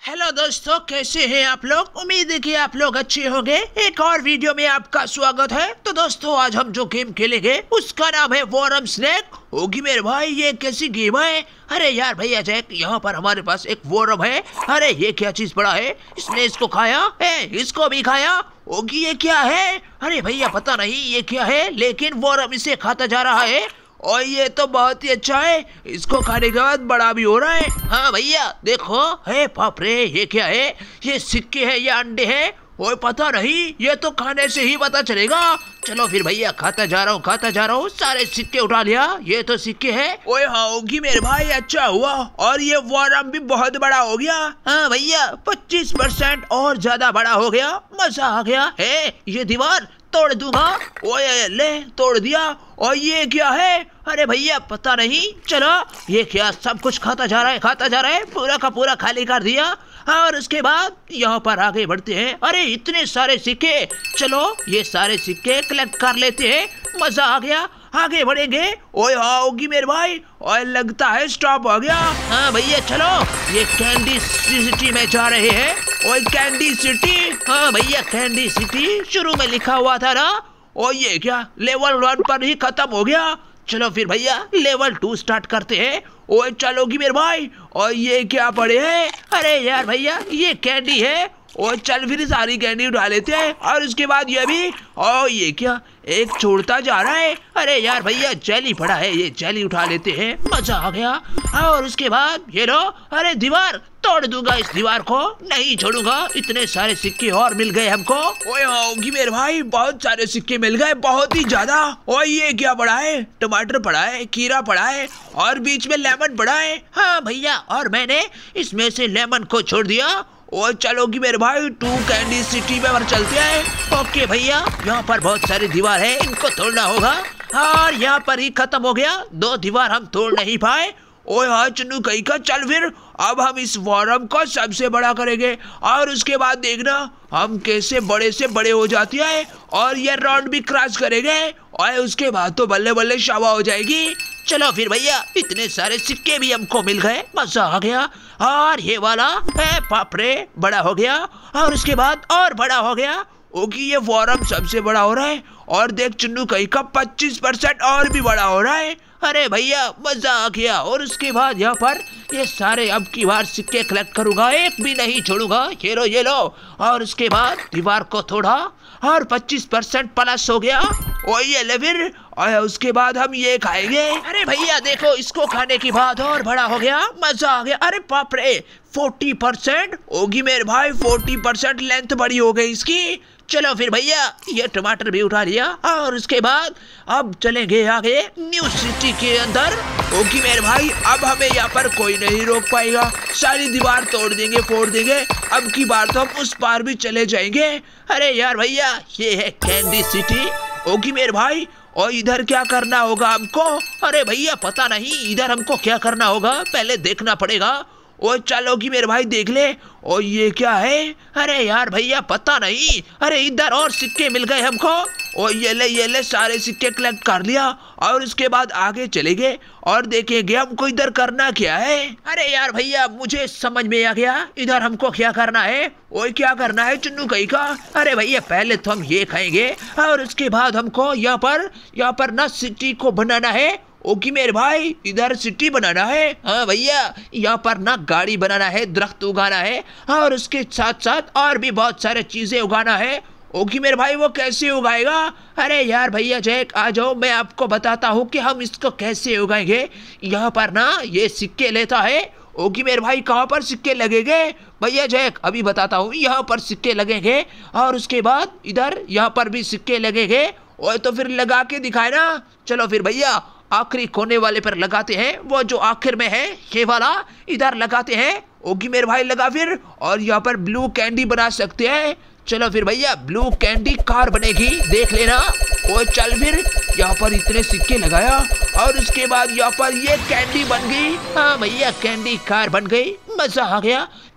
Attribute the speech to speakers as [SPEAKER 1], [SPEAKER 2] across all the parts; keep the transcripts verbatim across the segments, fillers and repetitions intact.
[SPEAKER 1] Hello दोस्तों, कैसे हैं आप लोग। उम्मीद है कि आप लोग अच्छे होंगे। एक और वीडियो में आपका स्वागत है। तो दोस्तों, आज हम जो गेम खेलेंगे उसका नाम है वॉरम स्नैक। होगी मेरे भाई, ये कैसी गेम है। अरे यार भैया जैक, यहाँ पर हमारे पास एक वॉरम है। अरे ये क्या चीज पड़ा है, इसने इसको खाया है, इसको भी खाया होगी। ये क्या है, अरे भैया पता नहीं ये क्या है, लेकिन वॉरम इसे खाता जा रहा है और ये तो बहुत ही अच्छा है। इसको खाने के बाद बड़ा भी हो रहा है। हाँ भैया देखो, है बाप रे, ये क्या है, ये सिक्के हैं या अंडे हैं, ओए पता नहीं, ये तो खाने से ही पता चलेगा। चलो फिर भैया, खाता जा रहा हूँ खाता जा रहा हूँ। सारे सिक्के उठा लिया, ये तो सिक्के हैं। ओए हाँ होगी मेरे भाई, अच्छा हुआ, और ये वॉरम भी बहुत बड़ा हो गया। हाँ भैया, पच्चीस परसेंट और ज्यादा बड़ा हो गया, मजा आ गया है। ये दीवार तोड़ दूंगा। ओए ले, तोड़ दिया। और ये क्या है, अरे भैया पता नहीं। चलो, ये क्या, सब कुछ खाता जा रहा है खाता जा रहा है, पूरा का पूरा खाली कर दिया। और उसके बाद यहाँ पर आगे बढ़ते हैं। अरे इतने सारे सिक्के, चलो ये सारे सिक्के कलेक्ट कर लेते हैं। मजा आ गया, आगे बढ़ेंगे। ओए हाँ होगी मेरे भाई, और लगता है स्टॉप हो गया। हाँ भैया चलो, ये कैंडी सिटी में जा रहे हैं। ओए कैंडी सिटी, हाँ भैया कैंडी सिटी शुरू में लिखा हुआ था ना। और ये क्या, लेवल वन पर ही खत्म हो गया। चलो फिर भैया लेवल टू स्टार्ट करते हैं। ओए चलोगी मेरे भाई, और ये क्या पड़े हैं, अरे यार भैया ये कैंडी है। और चल फिर सारी कैंडी उठा लेते हैं। और उसके बाद ये भी, और ये क्या, एक छोड़ता जा रहा है। अरे यार भैया जेली पड़ा है, ये जेली उठा लेते हैं, मजा आ गया। और उसके बाद ये लो, अरे दीवार तोड़ दूंगा, इस दीवार को नहीं छोड़ूंगा। इतने सारे सिक्के और मिल गए हमको। ओए होगी मेरे भाई, बहुत सारे सिक्के मिल गए, बहुत ही ज्यादा। और ये क्या पड़ा है, टमाटर पड़ा है, खीरा पड़ा है, और बीच में लेमन पड़ा है। हाँ भैया, और मैंने इसमें से लेमन को छोड़ दिया। और चलोगी मेरे भाई, टू कैंडी सिटी में चलते हैं। ओके भैया, यहाँ पर बहुत सारी दीवार है, इनको तोड़ना होगा। और यहाँ पर ही खत्म हो गया, दो दीवार हम तोड़ नहीं पाए। ओए हाँ चुन्नू कहीं का, चल फिर अब हम इस वॉरम को सबसे बड़ा करेंगे। और उसके बाद देखना हम कैसे बड़े से बड़े हो जाते हैं, और ये राउंड भी क्रॉस करेंगे। और उसके बाद तो बल्ले बल्ले शावा हो जाएगी। चलो फिर भैया, इतने सारे सिक्के भी हमको मिल गए, मजा आ गया। और ये वाला है, बाप रे, बड़ा हो गया। और उसके बाद और बड़ा हो गया। ओके, ये वॉरम सबसे बड़ा हो रहा है। और देख चुन्नू कहीं का पच्चीस परसेंट और भी बड़ा हो रहा है। अरे भैया मजा आ गया। और उसके बाद यहाँ पर ये सारे अब की बार सिक्के कलेक्ट करूंगा, एक भी नहीं छोड़ूंगा। ये लो ये लो। और उसके बाद दीवार को तोड़ा, और पच्चीस परसेंट प्लस हो गया। और ये ले फिर, और उसके बाद हम ये खाएंगे। अरे भैया देखो, इसको खाने के बाद और बड़ा हो गया, मजा आ गया। अरे बाप रे, फोर्टी परसेंट होगी मेरे भाई, फोर्टी परसेंट लेंथ बड़ी हो गई इसकी। चलो फिर भैया, ये टमाटर भी उठा लिया। और उसके बाद अब चलेंगे आगे न्यू सिटी के अंदर। होगी मेरे भाई, अब हमें यहाँ पर कोई नहीं रोक पाएगा, सारी दीवार तोड़ देंगे, फोड़ देंगे। अब की बार तो हम उस पार भी चले जाएंगे। अरे यार भैया, ये है कैंडी सिटी। होगी मेरे भाई, और इधर क्या करना होगा हमको, अरे भैया पता नहीं इधर हमको क्या करना होगा, पहले देखना पड़ेगा। ओ चलोगी मेरे भाई, देख ले। और ये क्या है, अरे यार भैया पता नहीं। अरे इधर और सिक्के मिल गए हमको। और ये ले ये ले, सारे सिक्के कलेक्ट कर लिया। और उसके बाद आगे चलेंगे और देखेंगे हमको इधर करना क्या है। अरे यार भैया, मुझे समझ में आ गया, इधर हमको क्या करना है। ओए क्या करना है चुन्नू कहीं का, अरे भैया पहले तो हम ये खाएंगे, और उसके बाद हमको यहाँ पर यहाँ पर ना सिटी को बनाना है। ओके मेरे भाई, इधर सिटी बनाना है। हाँ भैया, यहाँ पर ना गाड़ी बनाना है, दरख्त उगाना है, और उसके साथ साथ और भी बहुत सारे चीजें उगाना है। ओके मेरे भाई, वो कैसे उगाएगा, अरे यार भैया जैक आ जाओ, मैं आपको बताता हूँ कि हम इसको कैसे उगाएंगे। यहाँ पर ना ये सिक्के लेता है। ओके मेरे भाई, कहाँ पर सिक्के लगेंगे भैया जैक, अभी बताता हूँ। यहाँ पर सिक्के लगेंगे, और उसके बाद इधर यहाँ पर भी सिक्के लगेंगे। और तो फिर लगा के दिखाए ना। चलो फिर भैया, आखिरी कोने वाले पर लगाते हैं, वो जो आखिर में है, ये वाला इधर लगाते हैं। ओके मेरे भाई लगा फिर। और यहाँ पर ब्लू कैंडी बना सकते हैं। चलो फिर भैया, ब्लू कैंडी कार बनेगी, देख लेना। और चल फिर, यहाँ पर इतने सिक्के लगाया, और उसके बाद यहाँ पर ये कैंडी बन गई। हाँ भैया, कैंडी कार बन गई, मजा आ गया।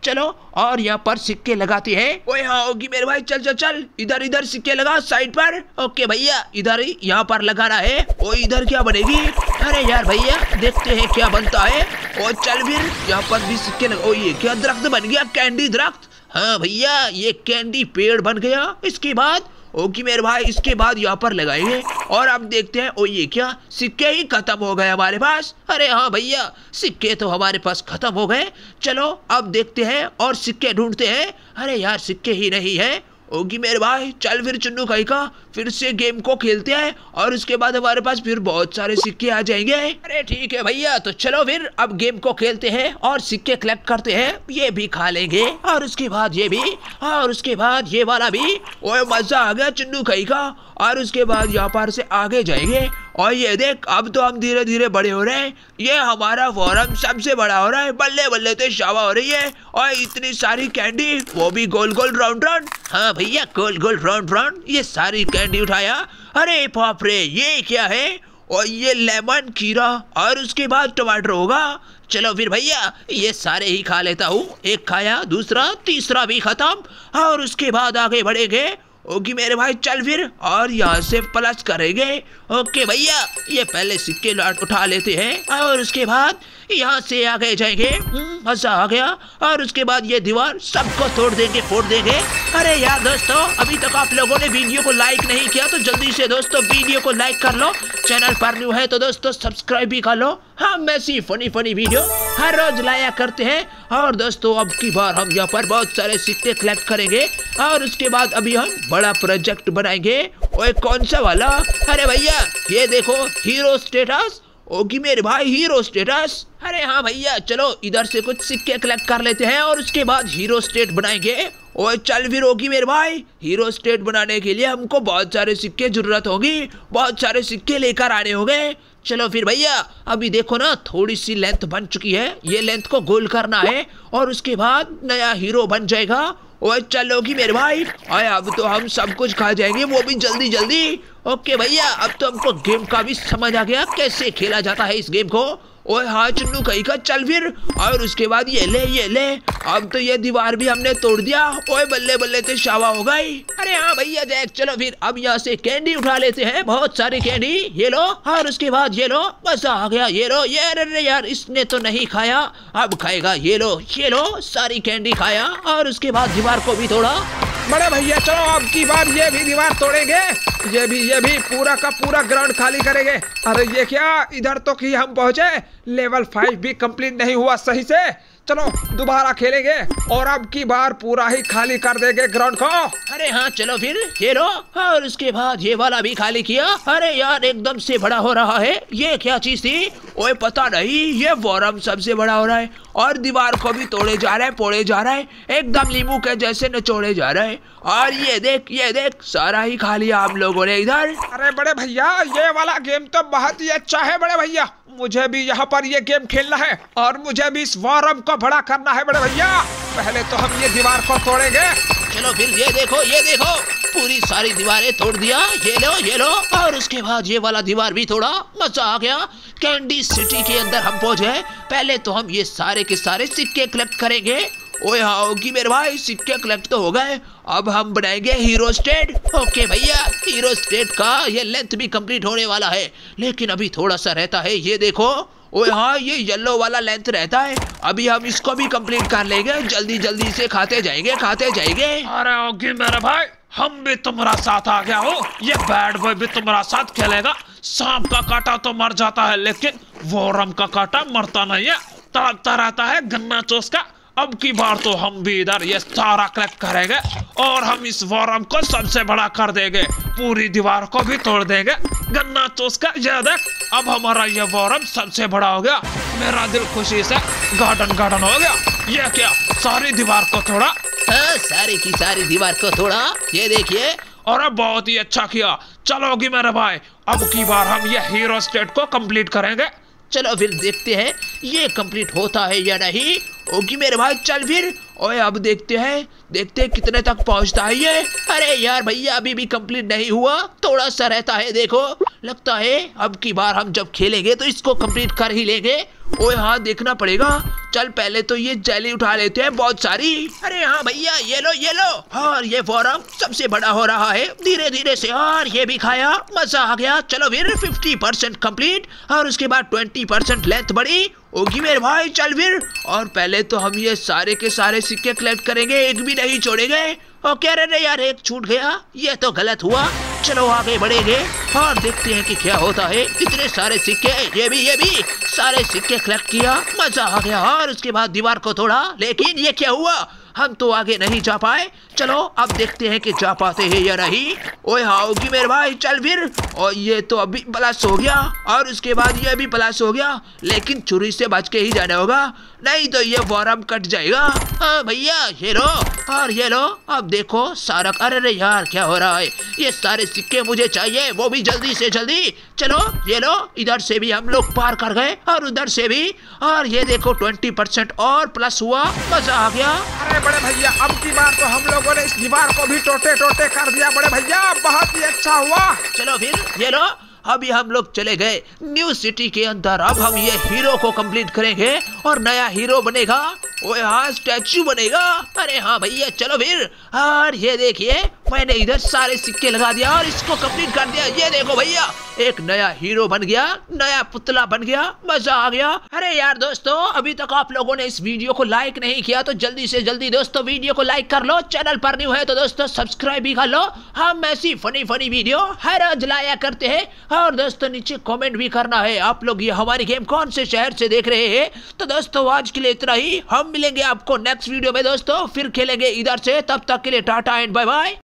[SPEAKER 1] चलो और यहाँ पर सिक्के लगाते हैं। ओए हाँ होगी मेरे भाई, चल चल चल, इधर इधर सिक्के लगा साइड पर। ओके भैया, इधर ही यहाँ पर लगाना है। ओ इधर क्या बनेगी? अरे यार भैया देखते हैं क्या बनता है। ओ चल फिर यहाँ पर भी सिक्के लगा। ओ ये क्या दरख्त बन गया, कैंडी दरख्त। हाँ भैया ये कैंडी पेड़ बन गया। इसके बाद ओके मेरे भाई, इसके बाद यहाँ पर लगाएंगे और अब देखते हैं। ओ ये क्या, सिक्के ही खत्म हो गए हमारे पास। अरे हाँ भैया सिक्के तो हमारे पास खत्म हो गए। चलो अब देखते हैं और सिक्के ढूंढते हैं। अरे यार सिक्के ही नहीं है। ओके मेरे भाई चल फिर चुन्नू कहीं का फिर से गेम को खेलते हैं और उसके बाद हमारे पास फिर बहुत सारे सिक्के आ जाएंगे। अरे ठीक है भैया, तो चलो फिर अब गेम को खेलते हैं और सिक्के कलेक्ट करते हैं। ये भी खा लेंगे और उसके बाद ये भी और उसके बाद ये वाला भी। ओए मजा आ गया चुन्नू कहीं का। और उसके बाद यहाँ पर से आगे जाएंगे और ये देख अब तो हम धीरे धीरे बड़े हो रहे हैं। ये हमारा फॉर्म सबसे बड़ा हो रहा है। बल्ले बल्ले तो शावा हो रही है। और इतनी सारी कैंडी, वो भी गोल गोल राउंड राउंड। हाँ भैया गोल गोल राउंड राउंड, ये सारी कैंडी उठाया। अरे बाप रे ये क्या है? और ये लेमन खीरा और उसके बाद टमाटर होगा। चलो फिर भैया ये सारे ही खा लेता हूँ। एक खाया, दूसरा तीसरा भी खत्म और उसके बाद आगे बढ़ेंगे। ओके मेरे भाई चल फिर और यहाँ से प्लस करेंगे। ओके भैया ये पहले सिक्के उठा लेते हैं और उसके बाद यहाँ से आगे जाएंगे। मजा आ गया। और उसके बाद ये दीवार सबको तोड़ देंगे, फोड़ देंगे। अरे यार दोस्तों अभी तक आप लोगों ने वीडियो को लाइक नहीं किया तो जल्दी से दोस्तों वीडियो को लाइक कर लो। चैनल पर न्यू है तो दोस्तों सब्सक्राइब भी कर लो। हम ऐसी फनी फनी वीडियो हर रोज लाया करते हैं। और दोस्तों अब की बार हम यहाँ पर बहुत सारे सिक्के कलेक्ट करेंगे और उसके बाद अभी हम बड़ा प्रोजेक्ट बनाएंगे। ओए कौन सा वाला? अरे भैया ये देखो हीरो स्टेटस। ओके मेरे भाई हीरो स्टेटस। अरे हाँ भैया चलो इधर से कुछ सिक्के कलेक्ट कर लेते हैं और उसके बाद हीरो स्टेट बनाएंगे। ओए चल फिर होगी मेरे भाई, हीरो स्टेट बनाने के लिए हमको बहुत सारे सिक्के जरूरत होगी। बहुत सारे सिक्के लेकर आने होंगे। चलो फिर भैया अभी देखो ना थोड़ी सी लेंथ बन चुकी है। ये लेंथ को गोल करना है और उसके बाद नया हीरो बन जाएगा। ओए चलोगी मेरे भाई, आए अब तो हम सब कुछ खा जाएंगे, वो भी जल्दी जल्दी। ओके भैया अब तो हमको गेम का भी समझ आ गया कैसे खेला जाता है इस गेम को। ओए हाँ चुन्नू कहीं का चल फिर। और उसके बाद ये ले ये ले। अब तो ये दीवार भी हमने तोड़ दिया। ओए बल्ले बल्ले तो शावा हो गई। अरे हाँ भैया जैक चलो फिर अब यहाँ से कैंडी उठा लेते हैं, बहुत सारी कैंडी। ये लो और उसके बाद ये लो, मजा आ गया। ये लो ये, अरे यार इसने तो नहीं खाया, अब खाएगा। ये लो ये लो सारी कैंडी खाया और उसके बाद दीवार को भी तोड़ा।
[SPEAKER 2] बड़े भैया चलो अब की बार ये भी दीवार तोड़ेंगे। ये भी ये भी पूरा का पूरा ग्राउंड खाली करेंगे। अरे ये क्या, इधर तो कि हम पहुंचे, लेवल फाइव भी कंप्लीट नहीं हुआ सही से। चलो दोबारा खेलेंगे और अब की बार पूरा ही खाली कर देंगे ग्राउंड को।
[SPEAKER 1] अरे हाँ चलो फिर ये लो और उसके बाद ये वाला भी खाली किया। अरे यार एकदम से बड़ा हो रहा है। ये क्या चीज थी? ओए पता नहीं, ये फॉर्म सबसे बड़ा हो रहा है और दीवार को भी तोड़े जा रहा है, पोड़े जा रहा है, एकदम लींबू के जैसे निचोड़े जा रहा है। और ये देख ये देख सारा ही खा लिया हम लोगों ने इधर।
[SPEAKER 2] अरे बड़े भैया ये वाला गेम तो बहुत ही अच्छा है बड़े भैया। मुझे भी यहाँ पर ये गेम खेलना है और मुझे भी इस फॉर्म को बड़ा करना है बड़े भैया। पहले तो हम ये दीवार को तोड़ेंगे।
[SPEAKER 1] चलो फिर ये देखो ये देखो पूरी सारी दीवारें तोड़ दिया। ये लो ये लो और उसके बाद ये वाला दीवार भी तोड़ा। मजा आ गया। कैंडी सिटी के अंदर हम पहुंच गए। पहले तो हम ये सारे के सारे सिक्के कलेक्ट करेंगे। ओए हाँ होगी मेरे भाई सिक्के कलेक्ट तो हो गए। अब हम बनाएंगे हीरो स्टेट। ओके भैया हीरो स्टेट का ये लेंथ भी कंप्लीट होने वाला है, लेकिन अभी थोड़ा सा रहता है। ये देखो ओए हाँ ये येलो वाला लेंथ रहता है। अभी हम इसको भी कंप्लीट कर लेंगे, जल्दी जल्दी से खाते जाएंगे खाते जाएंगे।
[SPEAKER 2] अरे होगी मेरे भाई हम भी तुम्हारा साथ आ गया हो। ये बैड बॉय भी तुम्हारा साथ खेलेगा। सांप का काटा तो मर जाता है लेकिन वोरम का काटा मरता नहीं है, तड़कता रहता है गन्ना चूस का। अब की बार तो हम भी इधर ये सारा कलेक्ट करेंगे और हम इस वॉरम को सबसे बड़ा कर देंगे, पूरी दीवार को भी तोड़ देंगे गन्ना चूस का। ये देख अब हमारा ये वॉरम सबसे बड़ा हो गया। मेरा दिल खुशी से गार्डन गार्डन हो गया। ये क्या सारी दीवार को तोड़ा?
[SPEAKER 1] हाँ सारी की सारी दीवार को तोड़ा। ये देखिए
[SPEAKER 2] और अब बहुत ही अच्छा किया। चलोगी मेरे भाई अब की बार हम ये हीरो स्टेट को कंप्लीट करेंगे।
[SPEAKER 1] चलो फिर देखते हैं ये कंप्लीट होता है या नहीं। ओके मेरे भाई चल फिर। ओए अब देखते हैं देखते हैं कितने तक पहुंचता है ये। अरे यार भैया अभी भी कंप्लीट नहीं हुआ, थोड़ा सा रहता है। देखो लगता है अब की बार हम जब खेलेंगे तो इसको कंप्लीट कर ही लेंगे। ओए हाँ देखना पड़ेगा। चल पहले तो ये जेली उठा लेते हैं बहुत सारी। अरे हाँ भैया ये लो ये लो। और ये फॉर्म सबसे बड़ा हो रहा है धीरे धीरे से। और ये भी खाया, मजा आ गया। चलो फिर फिफ्टी परसेंट कम्प्लीट और उसके बाद ट्वेंटी परसेंट लेंथ बढ़ी। ओगी मेरे भाई चल फिर। और पहले तो हम ये सारे के सारे सिक्के कलेक्ट करेंगे, एक भी नहीं छोड़ेंगे। ओके अरे यार एक छूट गया, ये तो गलत हुआ। चलो आगे बढ़ेंगे और देखते हैं कि क्या होता है। इतने सारे सिक्के, ये भी ये भी सारे सिक्के कलेक्ट किया, मजा आ गया। और उसके बाद दीवार को तोड़ा, लेकिन ये क्या हुआ, हम तो आगे नहीं जा पाए। चलो अब देखते हैं कि जा पाते हैं या नहीं। ओए हाँ होगी मेरे भाई चल फिर। और ये तो अभी प्लस हो गया और उसके बाद ये भी प्लस हो गया, लेकिन छुरी से बच के ही जाना होगा, नहीं तो ये फॉर्म कट जाएगा। हाँ भैया ये लो और ये लो। अब देखो सारा, अरे यार क्या हो रहा है, ये सारे सिक्के मुझे चाहिए, वो भी जल्दी से जल्दी। चलो ये लो, इधर से भी हम लोग पार कर गए और उधर से भी। और ये देखो ट्वेंटी परसेंट और प्लस हुआ, मजा आ गया।
[SPEAKER 3] अरे बड़े भैया अब की बार तो हम लोगों ने इस दीवार को भी टोटे टोटे कर दिया बड़े भैया, बहुत ही अच्छा हुआ।
[SPEAKER 1] चलो फिर ये लो, अभी हम लोग चले गए न्यू सिटी के अंदर। अब हम ये हीरो को कंप्लीट करेंगे और नया हीरो बनेगा। ओए हाँ स्टैचू बनेगा। अरे हाँ भैया चलो फिर। और ये देखिए मैंने इधर सारे सिक्के लगा दिया और इसको कंप्लीट कर दिया। ये देखो भैया एक नया हीरो बन गया, नया पुतला बन गया, मजा आ गया। अरे यार दोस्तों अभी तक आप लोगों ने इस वीडियो को लाइक नहीं किया तो जल्दी से जल्दी दोस्तों वीडियो को लाइक कर लो। चैनल पर न्यू है तो दोस्तों सब्सक्राइब भी कर लो। हम ऐसी फनी फनी वीडियो हर रोज लाया करते हैं। और दोस्तों नीचे कमेंट भी करना है आप लोग ये हमारी गेम कौन से शहर से देख रहे हैं। तो दोस्तों आज के लिए इतना ही, हम मिलेंगे आपको नेक्स्ट वीडियो में दोस्तों, फिर खेलेंगे इधर से। तब तक के लिए टाटा एंड बाय बाय।